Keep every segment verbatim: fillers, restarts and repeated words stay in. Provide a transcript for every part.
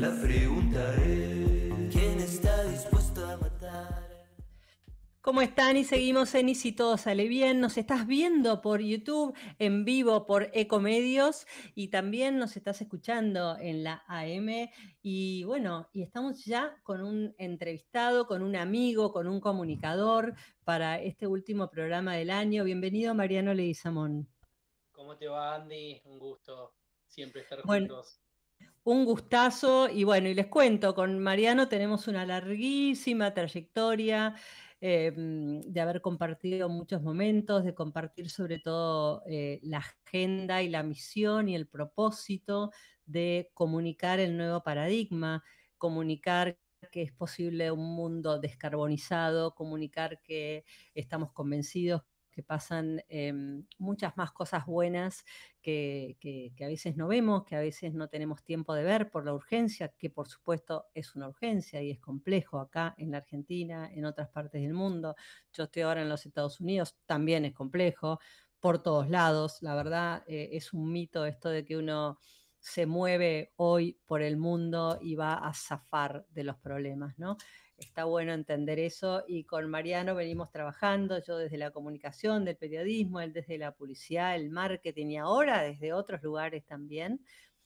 la preguntaré. ¿Quién está dispuesto a matar? ¿Cómo están? Y seguimos en Y si todo sale bien. Nos estás viendo por YouTube, en vivo por Ecomedios, y también nos estás escuchando en la A M. Y bueno, y estamos ya con un entrevistado, con un amigo, con un comunicador para este último programa del año. Bienvenido, Mariano Leguizamón. ¿Cómo te va, Andy? Un gusto siempre estar Bueno, juntos. un gustazo, y bueno, y les cuento, con Mariano tenemos una larguísima trayectoria eh, de haber compartido muchos momentos, de compartir sobre todo eh, la agenda y la misión y el propósito de comunicar el nuevo paradigma, comunicar que es posible un mundo descarbonizado, comunicar que estamos convencidos que pasan eh, muchas más cosas buenas que, que, que a veces no vemos, que a veces no tenemos tiempo de ver por la urgencia, que por supuesto es una urgencia y es complejo acá en la Argentina, en otras partes del mundo. Yo estoy ahora en los Estados Unidos, también es complejo, por todos lados. La verdad, eh, es un mito esto de que uno se mueve hoy por el mundo y va a zafar de los problemas, ¿no? Está bueno entender eso, y con Mariano venimos trabajando, yo desde la comunicación, del periodismo, él desde la publicidad, el marketing, y ahora desde otros lugares también,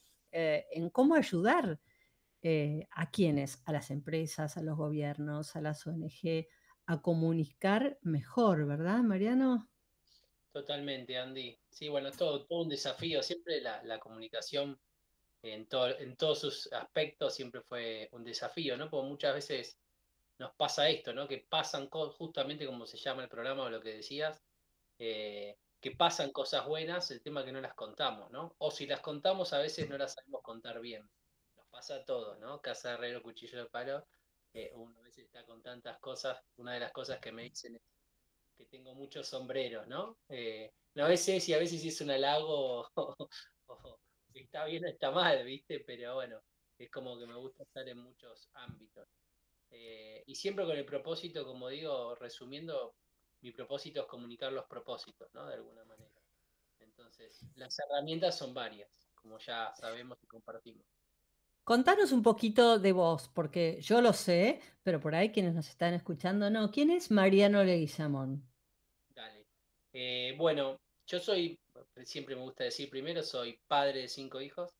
eh, en cómo ayudar eh, a quienes, a las empresas, a los gobiernos, a las O N G, a comunicar mejor, ¿verdad, Mariano? Totalmente, Andy. Sí, bueno, es todo, todo un desafío. Siempre la, la comunicación en, todo, en todos sus aspectos siempre fue un desafío, ¿no? Porque muchas veces nos pasa esto, ¿no? Que pasan cosas, justamente como se llama el programa o lo que decías, eh, que pasan cosas buenas, el tema que no las contamos, ¿no? O si las contamos, a veces no las sabemos contar bien. Nos pasa a todos, ¿no? Casa de herrero, cuchillo de palo. Eh, uno a veces está con tantas cosas. Una de las cosas que me dicen es que tengo muchos sombreros, ¿no? Eh, no a veces y a veces si es un halago o, o está bien o está mal, ¿viste? Pero bueno, es como que me gusta estar en muchos ámbitos. Eh, y siempre con el propósito, como digo, resumiendo, mi propósito es comunicar los propósitos, ¿no? De alguna manera. Entonces, las herramientas son varias, como ya sabemos y compartimos. Contanos un poquito de vos, porque yo lo sé, pero por ahí quienes nos están escuchando no. ¿Quién es Mariano Leguizamón? Dale. Eh, bueno, yo soy, siempre me gusta decir primero, soy padre de cinco hijos.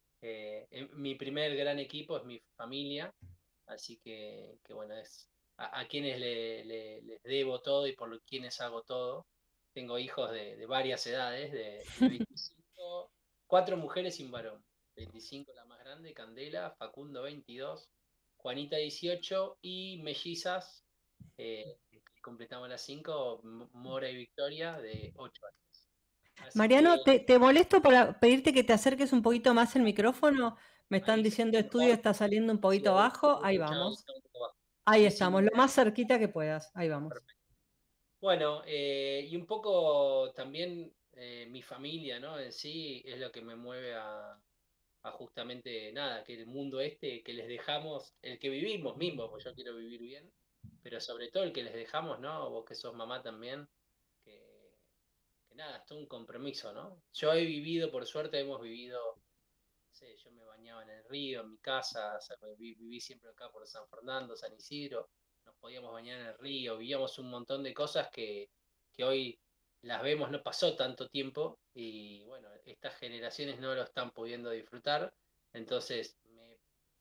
Eh, em- mi primer gran equipo es mi familia, así que, que bueno, es a, a quienes le, le- les debo todo y por lo- quienes hago todo. Tengo hijos de, de varias edades, de, de veinticinco, cuatro mujeres y un varón. veinticinco la más grande, Candela, Facundo veintidós, Juanita dieciocho y mellizas, eh, que completamos las cinco, M- Mora y Victoria de ocho años. Así Mariano, que, te, te molesto para pedirte que te acerques un poquito más el micrófono. Me están ahí se diciendo estudio mejor. está saliendo un Sí, poquito ahí bajo. se Ahí escucha, ahí vamos. está un poco bajo. Ahí estamos, lo Decime. más cerquita que puedas. Ahí vamos. Perfecto. Bueno, eh, y un poco también eh, mi familia, ¿no? En sí es lo que me mueve a, a justamente nada, que el mundo este que les dejamos, el que vivimos mismo, pues yo quiero vivir bien, pero sobre todo el que les dejamos, ¿no? Vos que sos mamá también, que, que nada, es todo un compromiso, ¿no? Yo he vivido, por suerte hemos vivido, no sé, yo me bañaba en el río, en mi casa, o sea, viví, viví siempre acá por San Fernando, San Isidro, nos podíamos bañar en el río, vivíamos un montón de cosas que, que hoy las vemos, no pasó tanto tiempo y bueno, estas generaciones no lo están pudiendo disfrutar, entonces me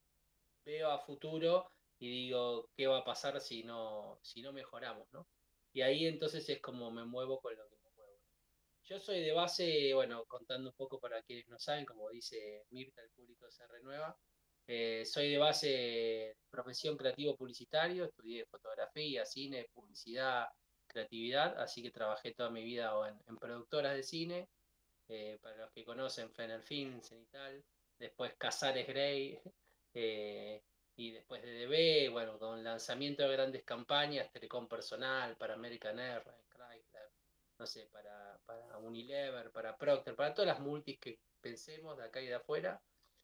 veo a futuro y digo, ¿qué va a pasar si no, si no mejoramos, ¿no? Y ahí entonces es como me muevo con lo que me muevo. Yo soy de base, bueno, contando un poco para quienes no saben, como dice Mirta, el público se renueva. Eh, soy de base profesión creativo publicitario, estudié fotografía, cine, publicidad, creatividad, así que trabajé toda mi vida o en, en productoras de cine, eh, para los que conocen, Fenner Film, Cenital, después Casares Grey, eh, y después de D B, bueno, con lanzamiento de grandes campañas, Telecom Personal, para American Airlines, Chrysler, no sé, para, para Unilever, para Procter, para todas las multis que pensemos de acá y de afuera.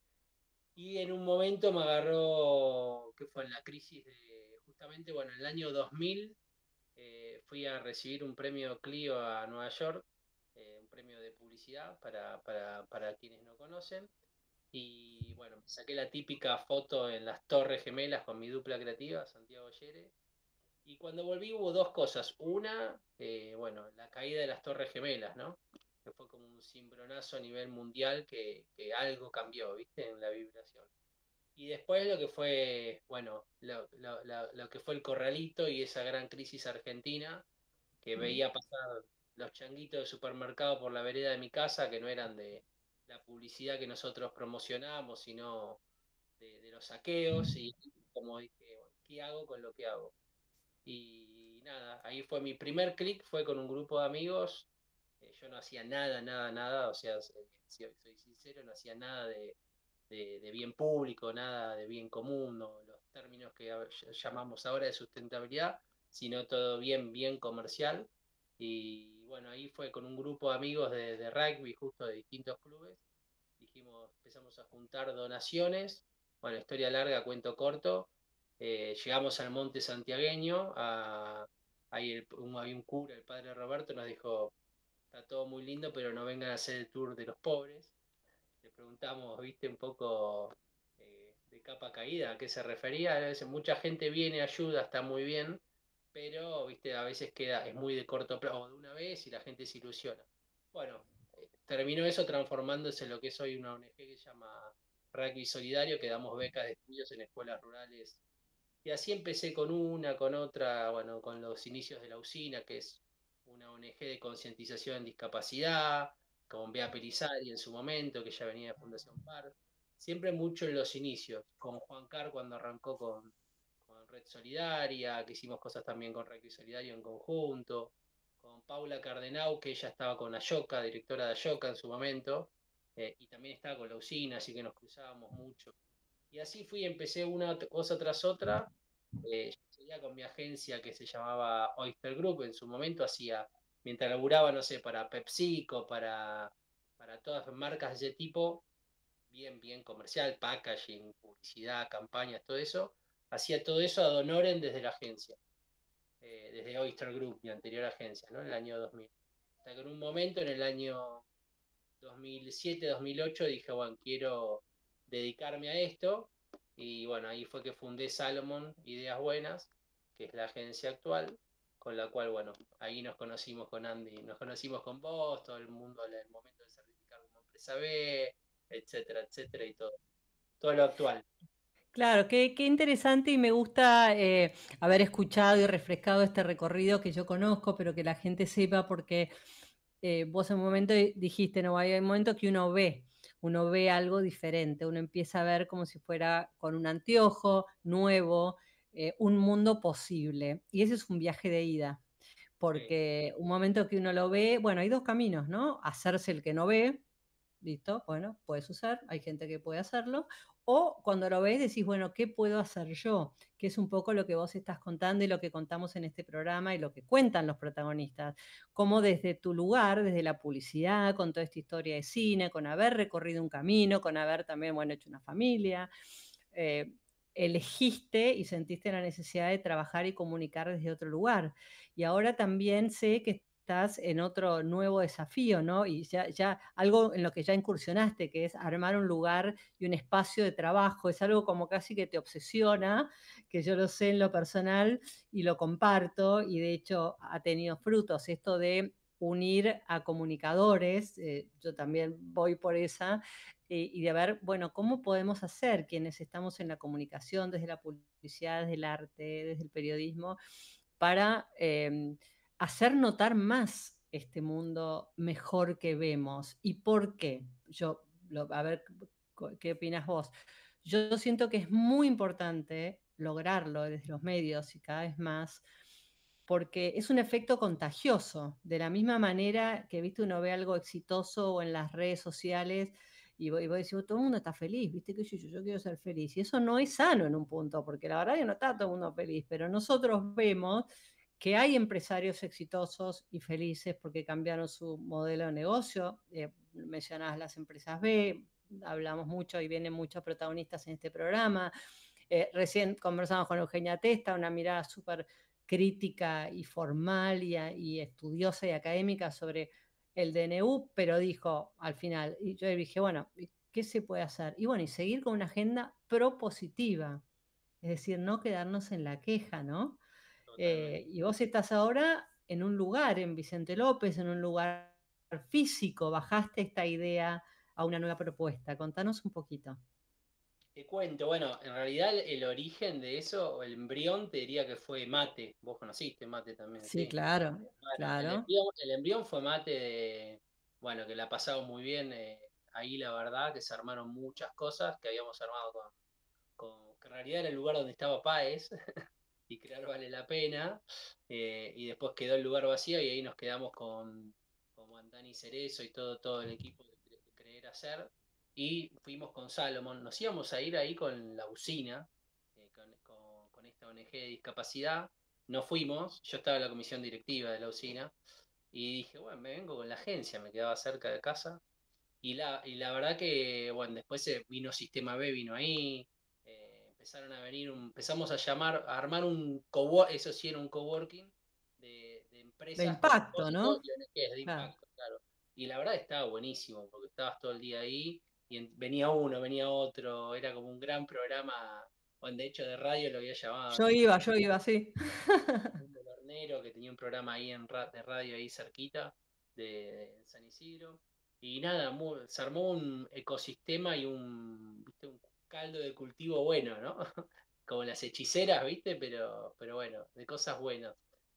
Y en un momento me agarró, que fue en la crisis de, justamente, bueno, en el año dos mil, eh, fui a recibir un premio Clio a Nueva York, eh, un premio de publicidad para, para, para quienes no conocen. Y bueno, me saqué la típica foto en las Torres Gemelas con mi dupla creativa, Santiago Yere. Y cuando volví hubo dos cosas. Una, eh, bueno, la caída de las Torres Gemelas, ¿no? Que fue como un cimbronazo a nivel mundial que, que algo cambió, ¿viste? En la vibración. Y después lo que fue, bueno, lo, lo- lo- lo que fue el corralito y esa gran crisis argentina, que Mm. veía pasar los changuitos de supermercado por la vereda de mi casa, que no eran de la publicidad que nosotros promocionábamos, sino de, de los saqueos, y como dije, bueno, ¿qué hago con lo que hago? Y nada, ahí fue mi primer clic, fue con un grupo de amigos. Eh, yo no hacía nada, nada, nada, o sea, si si soy sincero, no hacía nada de, de- de bien público, nada de bien común, no, los términos que a- llamamos ahora de sustentabilidad, sino todo bien, bien comercial. Y bueno, ahí fue con un grupo de amigos de, de rugby, justo de distintos clubes. Dijimos, empezamos a juntar donaciones. Bueno, historia larga, cuento corto. Eh, llegamos al Monte Santiagueño, a, ahí el- un, había un cura, el padre Roberto, nos dijo, está todo muy lindo, pero no vengan a hacer el tour de los pobres. Le preguntamos, viste, un poco eh, de capa caída, a qué se refería. A veces mucha gente viene, ayuda, está muy bien, pero, viste, a veces queda, es muy de corto plazo, de una vez y la gente se ilusiona. Bueno, eh, terminó eso transformándose en lo que es hoy una O N G que se llama Rugby Solidario, que damos becas de estudios en escuelas rurales. Y así empecé con una, con otra, bueno, con los inicios de la usina, que es una O N G de concientización en discapacidad, con Bea Pelizari en su momento, que ya venía de Fundación Par. Siempre mucho en los inicios, con Juan Car cuando arrancó con, con Red Solidaria, que hicimos cosas también con Red Solidario en conjunto, con Paula Cardenau, que ella estaba con Ayoka, directora de Ayoka en su momento, eh, y también estaba con la usina, así que nos cruzábamos mucho. Y así fui, empecé una cosa tras otra. Eh, yo seguía con mi agencia que se llamaba Oyster Group, en su momento hacía, mientras laburaba, no sé, para PepsiCo, para, para todas las marcas de ese tipo, bien, bien comercial, packaging, publicidad, campañas, todo eso. Hacía todo eso ad honorem desde la agencia, eh, desde Oyster Group, mi anterior agencia, ¿no? En el año dos mil. Hasta que en un momento, en el año dos mil siete, dos mil ocho, dije, bueno, quiero dedicarme a esto. Y bueno, ahí fue que fundé Salomon Ideas Buenas, que es la agencia actual, con la cual, bueno, ahí nos conocimos con Andy, nos conocimos con vos, todo el mundo en el momento de certificar como empresa B, etcétera, etcétera, y todo, todo lo actual. Claro, qué, qué interesante y me gusta eh, haber escuchado y refrescado este recorrido que yo conozco, pero que la gente sepa porque eh, vos en un momento dijiste, no, hay un momento que uno ve, uno ve algo diferente, uno empieza a ver como si fuera con un anteojo nuevo, eh, un mundo posible. Y ese es un viaje de ida, Sí, porque un momento que uno lo ve, bueno, hay dos caminos, ¿no? Hacerse el que no ve. Listo, bueno, puedes usar, hay gente que puede hacerlo. O cuando lo ves decís, bueno, ¿qué puedo hacer yo? Que es un poco lo que vos estás contando y lo que contamos en este programa y lo que cuentan los protagonistas. Cómo desde tu lugar, desde la publicidad, con toda esta historia de cine, con haber recorrido un camino, con haber también, bueno, hecho una familia, eh, elegiste y sentiste la necesidad de trabajar y comunicar desde otro lugar. Y ahora también sé que estás en otro nuevo desafío, ¿no? Y ya, ya algo en lo que ya incursionaste, que es armar un lugar y un espacio de trabajo, es algo como casi que te obsesiona, que yo lo sé en lo personal y lo comparto, y de hecho ha tenido frutos esto de unir a comunicadores, eh, yo también voy por esa, eh, y de ver, bueno, cómo podemos hacer quienes estamos en la comunicación, desde la publicidad, desde el arte, desde el periodismo, para eh, hacer notar más este mundo mejor que vemos. ¿Y por qué? Yo, lo, a ver, ¿qué opinas vos? Yo siento que es muy importante lograrlo desde los medios y cada vez más, porque es un efecto contagioso. De la misma manera que, viste, uno ve algo exitoso o en las redes sociales y vos, y vos decís, todo el mundo está feliz, viste, que yo, yo, yo quiero ser feliz. Y eso no es sano en un punto, porque la verdad que no está todo el mundo feliz, pero nosotros vemos que hay empresarios exitosos y felices porque cambiaron su modelo de negocio. Eh, mencionabas las empresas B, hablamos mucho y vienen muchos protagonistas en este programa. Eh, recién conversamos con Eugenia Testa, una mirada súper crítica y formal y, y estudiosa y académica sobre el D N U, pero dijo al final, y yo dije, bueno, ¿qué se puede hacer? Y bueno, y seguir con una agenda propositiva, es decir, no quedarnos en la queja, ¿no? Totalmente. Eh, y vos estás ahora en un lugar, en Vicente López, en un lugar físico, bajaste esta idea a una nueva propuesta. Contanos un poquito. Te cuento, bueno, en realidad el, el origen de eso, o el embrión, te diría que fue Mate. Vos conociste Mate también, Sí, sí. claro, Bueno, el claro. embrión, el embrión fue Mate de, bueno, que la ha pasado muy bien eh, ahí, la verdad, que se armaron muchas cosas que habíamos armado con, con que en realidad era el lugar donde estaba Páez, y crear vale la pena, eh, y después quedó el lugar vacío y ahí nos quedamos con, con Dani Cerezo y todo, todo el equipo de, de Creer Hacer, y fuimos con Salomon, nos íbamos a ir ahí con la usina, eh, con, con, con esta O N G de discapacidad, no fuimos, yo estaba en la comisión directiva de la usina, y dije, bueno, me vengo con la agencia, me quedaba cerca de casa, y la, y la verdad que, bueno, después eh, vino Sistema B, vino ahí, eh, empezaron a venir, un- empezamos a llamar, a armar un coworking, eso sí era un coworking, de, de De empresas con impacto, propósito ¿no? y O N Ges de Claro. impacto, claro. Y la verdad estaba buenísimo, porque estabas todo el día ahí, y en- venía uno, venía otro, era como un gran programa, bueno, de hecho de radio lo había llamado, Yo iba, yo iba, sí. un Hornero que tenía un programa ahí en ra- de radio ahí cerquita de, de San Isidro. Y nada, mu- se armó un ecosistema y un, ¿viste? Un caldo de cultivo bueno, ¿no? Como las hechiceras, ¿viste? Pero, pero bueno, de cosas buenas.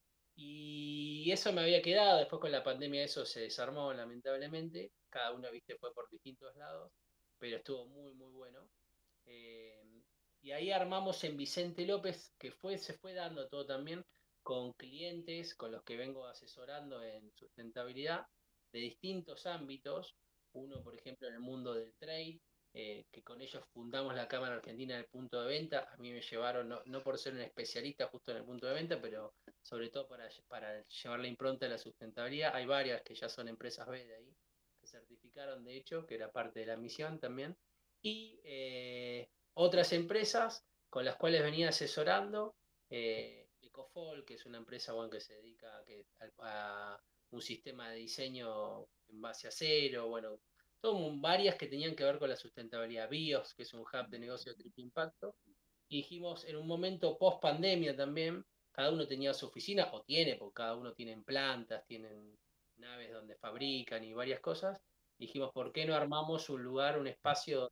Y eso me había quedado, después con la pandemia eso se desarmó lamentablemente, cada uno, ¿viste? Fue por distintos lados, pero estuvo muy, muy bueno. Eh, y ahí armamos en Vicente López, que fue, se fue dando todo también con clientes con los que vengo asesorando en sustentabilidad de distintos ámbitos. Uno, por ejemplo, en el mundo del trade, eh, que con ellos fundamos la Cámara Argentina del Punto de Venta. A mí me llevaron, no, no por ser un especialista justo en el punto de venta, pero sobre todo para, para llevar la impronta de la sustentabilidad. Hay varias que ya son empresas B de ahí, que certificaron, de hecho, que era parte de la misión también y eh, otras empresas con las cuales venía asesorando. Eh, Ecofol, que es una empresa bueno, que se dedica a, que, a, a, un sistema de diseño en base a cero, bueno, todo, varias que tenían que ver con la sustentabilidad. BIOS, que es un hub de negocio de triple impacto. Y dijimos, en un momento post pandemia también, cada uno tenía su oficina, o tiene, porque cada uno tiene plantas, tienen naves donde fabrican y varias cosas. Dijimos, ¿por qué no armamos un lugar, un espacio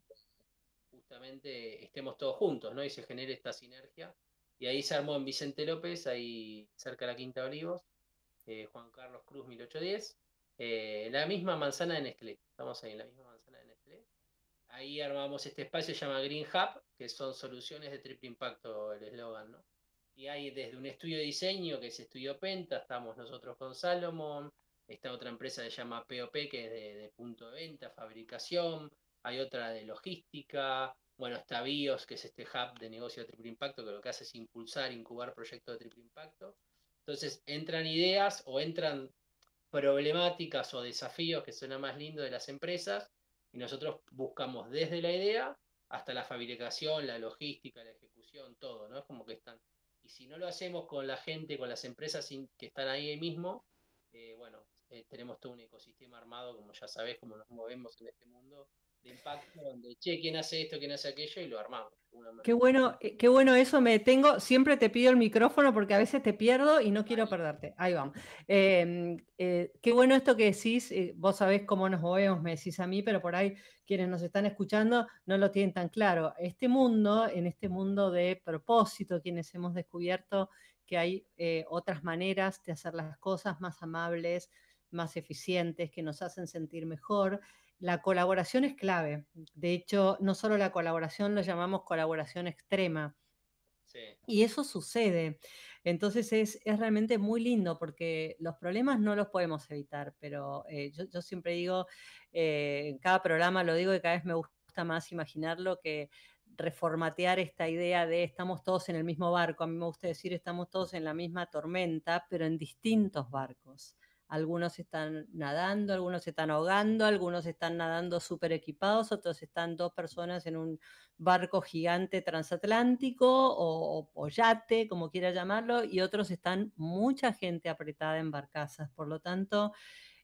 justamente estemos todos juntos, ¿no? Y se genere esta sinergia. Y ahí se armó en Vicente López, ahí cerca de la Quinta de Olivos, eh, Juan Carlos Cruz mil ochocientos diez, eh, la misma manzana de Nestlé, estamos ahí en la misma manzana de Nestlé. Ahí armamos este espacio, se llama Green Hub, que son soluciones de triple impacto, el eslogan, ¿no? Y hay desde un estudio de diseño, que es Estudio Penta, estamos nosotros con Salomon, está otra empresa que se llama P O P, que es de, de punto de venta, fabricación, hay otra de logística, bueno, está BIOS, que es este hub de negocio de triple impacto, que lo que hace es impulsar, incubar proyectos de triple impacto. Entonces entran ideas o entran problemáticas o desafíos que suena más lindo de las empresas y nosotros buscamos desde la idea hasta la fabricación, la logística, la ejecución, todo, ¿no? Es como que están. Y si no lo hacemos con la gente, con las empresas que están ahí mismo, eh, bueno, eh, tenemos todo un ecosistema armado, como ya sabés, cómo nos movemos en este mundo de impacto, donde, che, ¿quién hace esto, quién hace aquello? Y lo armamos, de alguna Qué manera. bueno, eh, qué bueno eso, me detengo. Siempre te pido el micrófono porque a veces te pierdo y no quiero Dale. perderte. Ahí vamos. Eh, eh, qué bueno esto que decís. Eh, vos sabés cómo nos movemos, me decís a mí, pero por ahí quienes nos están escuchando no lo tienen tan claro. Este mundo, en este mundo de propósito, quienes hemos descubierto que hay eh, otras maneras de hacer las cosas más amables, más eficientes, que nos hacen sentir mejor. La colaboración es clave. De hecho, no solo la colaboración, lo llamamos colaboración extrema. Sí. Y eso sucede. Entonces es, es realmente muy lindo porque los problemas no los podemos evitar, pero eh, yo, yo siempre digo, eh, en cada programa lo digo que cada vez me gusta más imaginarlo que reformatear esta idea de estamos todos en el mismo barco. A mí me gusta decir estamos todos en la misma tormenta, pero en distintos barcos. Algunos están nadando, algunos se están ahogando, algunos están nadando súper equipados, otros están dos personas en un barco gigante transatlántico o, o yate, como quiera llamarlo, y otros están mucha gente apretada en barcazas. Por lo tanto,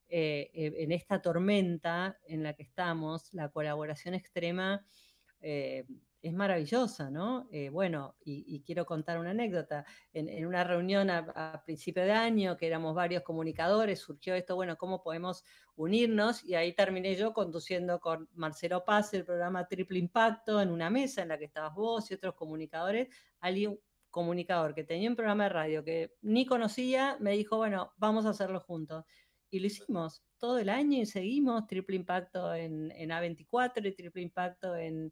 eh, eh, en esta tormenta en la que estamos, la colaboración extrema eh, es maravillosa, ¿no? Eh, bueno, y, y quiero contar una anécdota. En, en una reunión a, a principio de año, que éramos varios comunicadores, surgió esto, bueno, ¿cómo podemos unirnos? Y ahí terminé yo conduciendo con Marcelo Paz el programa Triple Impacto en una mesa en la que estabas vos y otros comunicadores. Alguien, comunicador que tenía un programa de radio que ni conocía, me dijo, bueno, vamos a hacerlo juntos. Y lo hicimos todo el año y seguimos Triple Impacto en, en A veinticuatro y Triple Impacto en,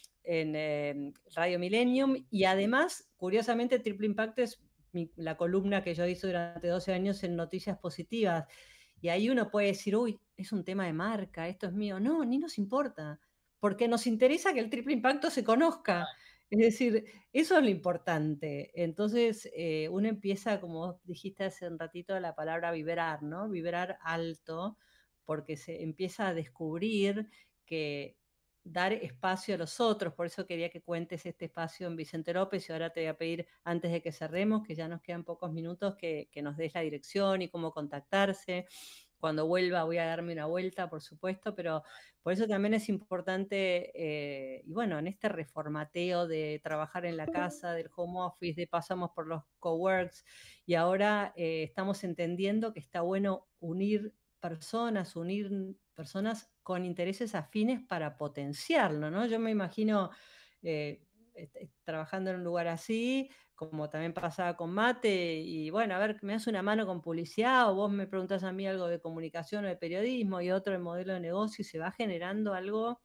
en eh, Radio Millennium. Y además, curiosamente, Triple Impacto es mi, la columna que yo hice durante doce años en Noticias Positivas. Y ahí uno puede decir, uy, es un tema de marca, esto es mío. No, ni nos importa, porque nos interesa que el Triple Impacto se conozca. Es decir, eso es lo importante. Entonces, eh, uno empieza, como vos dijiste hace un ratito, la palabra vibrar, ¿no? Vibrar alto, porque se empieza a descubrir que dar espacio a los otros, por eso quería que cuentes este espacio en Vicente López, y ahora te voy a pedir, antes de que cerremos, que ya nos quedan pocos minutos, que, que nos des la dirección y cómo contactarse. Cuando vuelva voy a darme una vuelta, por supuesto, pero por eso también es importante, eh, y bueno, en este reformateo de trabajar en la casa, del home office, de pasamos por los coworks, y ahora eh, estamos entendiendo que está bueno unir personas, unir personas con intereses afines para potenciarlo, ¿no? Yo me imagino eh, trabajando en un lugar así, como también pasaba con Mate, y bueno, a ver, me das una mano con publicidad, o vos me preguntás a mí algo de comunicación o de periodismo, y otro de modelo de negocio, y se va generando algo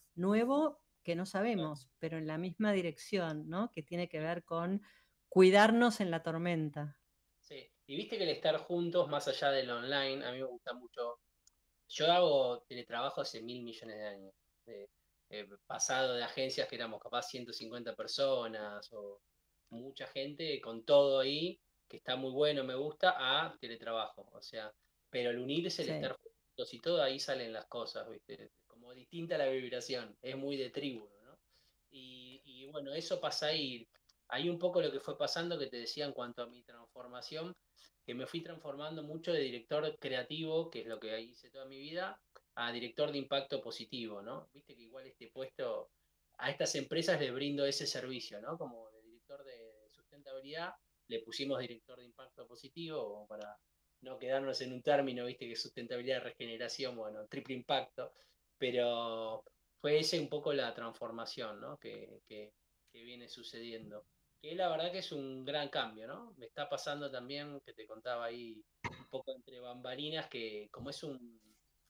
nuevo que no sabemos, pero en la misma dirección, ¿no? Que tiene que ver con cuidarnos en la tormenta. Sí, y viste que el estar juntos, más allá del online, a mí me gusta mucho. Yo hago teletrabajo hace mil millones de años. Eh, eh, pasado de agencias que éramos capaz ciento cincuenta personas o mucha gente con todo ahí, que está muy bueno, me gusta, a teletrabajo. O sea, pero el unirse, el Sí. estar juntos y todo, ahí salen las cosas, ¿viste? Como distinta la vibración, es muy de tribu, ¿no? Y, y bueno, eso pasa ahí. Hay un poco lo que fue pasando que te decía en cuanto a mi transformación, que me fui transformando mucho de director creativo, que es lo que hice toda mi vida, a director de impacto positivo, ¿no? Viste que igual este puesto a estas empresas les brindo ese servicio, ¿no? Como de director de sustentabilidad, le pusimos director de impacto positivo para no quedarnos en un término, viste que sustentabilidad, regeneración, bueno, triple impacto, pero fue ese un poco la transformación, ¿no? que, que, que viene sucediendo. Que la verdad que es un gran cambio, ¿no? Me está pasando también, que te contaba ahí un poco entre bambalinas, que como es un,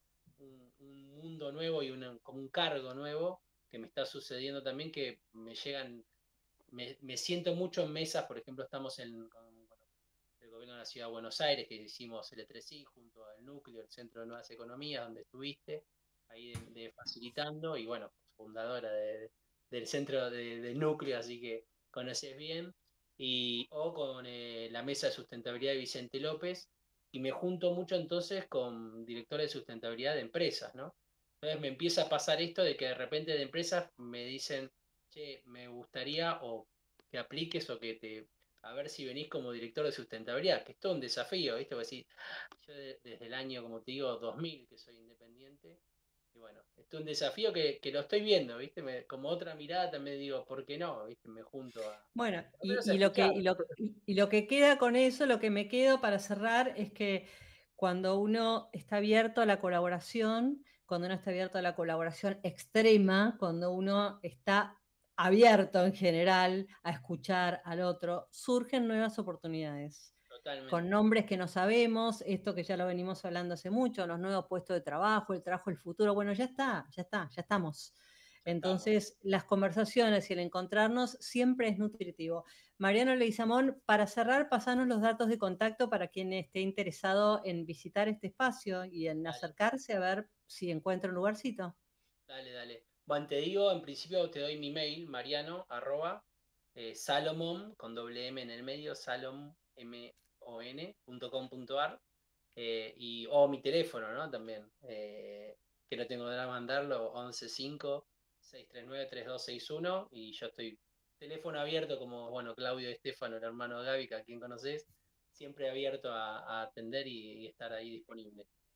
un, un mundo nuevo y una, como un cargo nuevo, que me está sucediendo también, que me llegan, me, me siento mucho en mesas, por ejemplo, estamos en, con bueno, el gobierno de la Ciudad de Buenos Aires, que hicimos L tres I junto al núcleo, el Centro de Nuevas Economías, donde estuviste, ahí de, de facilitando, y bueno, fundadora de, del centro de, del núcleo, así que conoces bien, y, o con eh, la mesa de sustentabilidad de Vicente López, y me junto mucho entonces con directores de sustentabilidad de empresas, ¿no? Entonces me empieza a pasar esto de que de repente de empresas me dicen, che, me gustaría o que apliques o que te a ver si venís como director de sustentabilidad, que es todo un desafío, ¿viste? Porque decís, yo de, desde el año, como te digo, dos mil que soy independiente, y bueno, esto es un desafío que, que lo estoy viendo, ¿viste? Me, como otra mirada también digo, ¿por qué no? ¿Viste? Me junto a, Bueno, al y, menos a y lo que, escuchar. y, lo, y- y lo que queda con eso, lo que me quedo para cerrar es que cuando uno está abierto a la colaboración, cuando uno está abierto a la colaboración extrema, cuando uno está abierto en general a escuchar al otro, surgen nuevas oportunidades con Totalmente. nombres que no sabemos, esto que ya lo venimos hablando hace mucho, los nuevos puestos de trabajo, el trabajo del futuro, bueno, ya está, ya está, ya estamos. Ya estamos. Entonces, las conversaciones y el encontrarnos siempre es nutritivo. Mariano Leguizamón, para cerrar, pasanos los datos de contacto para quien esté interesado en visitar este espacio y en Dale, acercarse a ver si encuentra un lugarcito. dale, dale. Bueno, te digo, en principio te doy mi mail, mariano, arroba, eh, salomon, con doble M en el medio, salom, M O N, punto com punto ar. Eh, y, o mi teléfono, ¿no? También, eh, que no tengo de mandarlo, once cinco seis tres nueve tres dos seis uno, y yo estoy teléfono abierto como, bueno, Claudio Estefano, el hermano de Gaby, que a quien conoces, siempre abierto a, a atender y, y estar ahí disponible.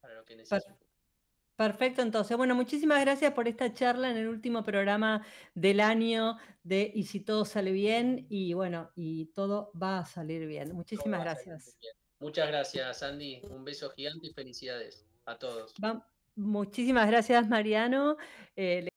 para lo que Per- necesiten. Perfecto, entonces, bueno, muchísimas gracias por esta charla en el último programa del año de Y si todo sale bien, y bueno, y todo va a salir bien. Todo Muchísimas va a salir muy gracias. bien. Muchas gracias, Andy. Un beso gigante y felicidades a todos. Va- muchísimas gracias, Mariano. Eh,